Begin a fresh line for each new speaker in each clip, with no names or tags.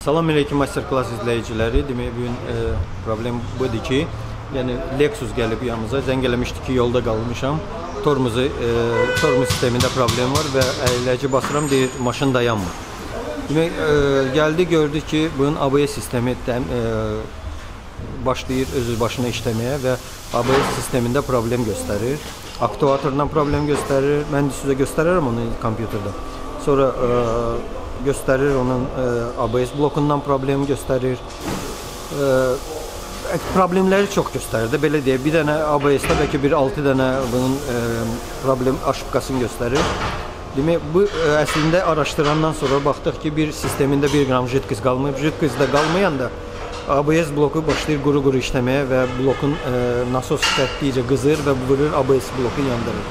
Salam aleyküm master-class izləyiciləri. Demək, bugün problem budur ki, yəni Lexus gəlib yanımıza, zəng eləmişdi ki, yolda qalmışam. Tormuz sistemində problem var və əyləci basıram, deyir, maşın dayanmır. Demək, gəldi, gördü ki, bunun ABS sistemi başlayır özü başına işləməyə və ABS sistemində problem göstərir. Aktuatordan problem göstərir. Mən də sizə göstərərəm onu kompüterdə. Sonra göstərir onun ABS blokundan problem göstərir. Problemləri çox göstərir də, belə deyək. Bir dənə ABS-də bəlkə bir 6 dənə bunun problem aşıbqasını göstərir. Demək, bu əslində araşdırandan sonra baxdıq ki, bir sistemində 1 qram jidqiz qalmayıb. Jidqizdə qalmayan da ABS bloku başlayır quru-quru işləməyə və blokun nasos sifətlikcə qızır və vurur, ABS bloku yandırır.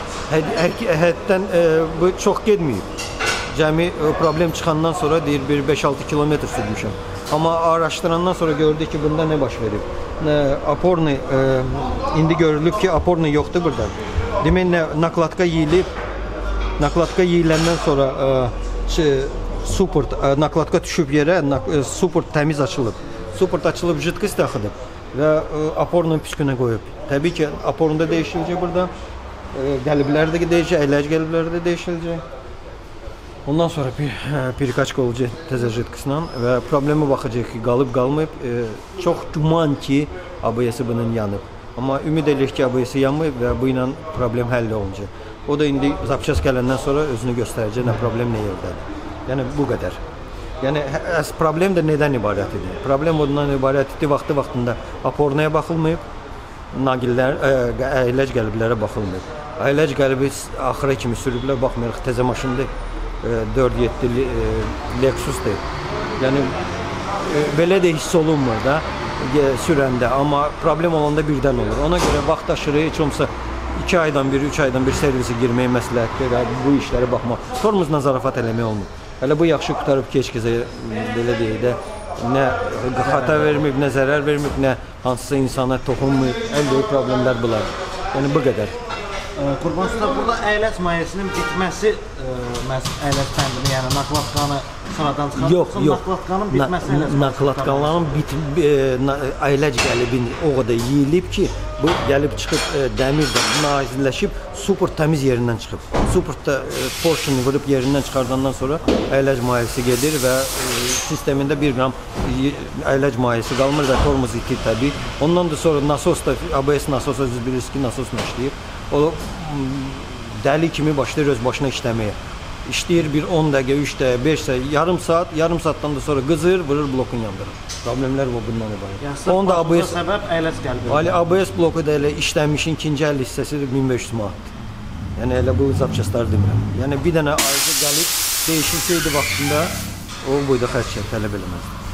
Həddən bu çox getməyib. Cəmi problem çıxandan sonra deyir, bir 5-6 kilometr sürmüşəm. Amma araşdırandan sonra gördük ki, bunda nə baş verib? Aporni, indi görülüb ki, aporni yoxdur burada. Demək, nakladka yiyilib. Nakladka yiyiləndən sonra support, nakladka düşüb yerə, support təmiz açılıb. Support açılıb, jidqiz taxılıb və aporni püskünə qoyub. Təbii ki, aporunda dəyişiləcək burada. Qəlibləri də dəyişəcək, əyləc qəlibləri də dəyişiləcək. Ondan sonra pirikaçka olacaq təzə jidqizlə və problemi baxacaq ki, qalıb qalmayıb. Çox güman ki, ABS-i bunun yanıb. Amma ümid edirik ki, ABS-i yanmayıb və bu ilə problem həll olunacaq. O da indi zapças gələndən sonra özünü göstərəcək, nə problem, nə yerdədir. Yəni, bu qədər. Yəni, problem də nədən ibarət edir? Problem ondan ibarət edir, vaxtında apornaya baxılmayıb, naqillər, əyləc qəliblərə baxılmayıb. Əyləc qəlibi axıra kimi sürüblər, baxmayaraq təzə maşındır. 4-7 Lexus'dur. Yəni, belə də hiss olunmur da sürəndə, amma problem olanda birdən olur. Ona görə vaxt aşırı, heç olmasa 2 aydan bir, 3 aydan bir servisi girməyi məsləhətdir və bu işləri baxmaq. Tormuzla zarafat eləmək olmur. Hələ bu yaxşı qutarıb ki, heç kəsə belə deyək də, nə xata verməyib, nə zərər verməyib, nə hansısa insana toxunmayıb. Ən böyük problemlər bunlar. Yəni, bu qədər.
Qurban usta, burada əyləc mayesinin bitməsi əyləc təndini, yəni nakladkanı sıradan çıxarır.
Yox.
Nakladkanın bitməsi əyləc
nakladkanların əyləc qəlibin o qədər yiyilib ki, bu gəlib çıxıb dəmirdə nazilləşib, support təmiz yerindən çıxıb. Supportda portionu vurub yerindən çıxardandan sonra əyləc mayesi gedir və sistemində 1 qram əyləc mayesi qalmır və tormuz itir təbii. Ondan da sonra nasos da, ABS nasosa siz bilirsiniz ki, nasosla işləyir. O dəli kimi başlayır öz başına işləməyə. İşləyir bir 10 dəqiqə, 3 dəqiqə, 5 dəqiqə, yarım saatdan da sonra qızır, vurur, blokun yandırır. Problemlər bu bundan ibarət.
Yəni, sırf başlıca səbəb əyləc qəlibi.
ABS bloku da elə işlənmişin ikinci əl hissəsi 1500 manatdır. Yəni, elə bu zapçasları demirəm. Yəni, bir dənə ayrıca gəlib, dəyişilsəydi vaxtında, o boyda xərc tələb eləməzdir.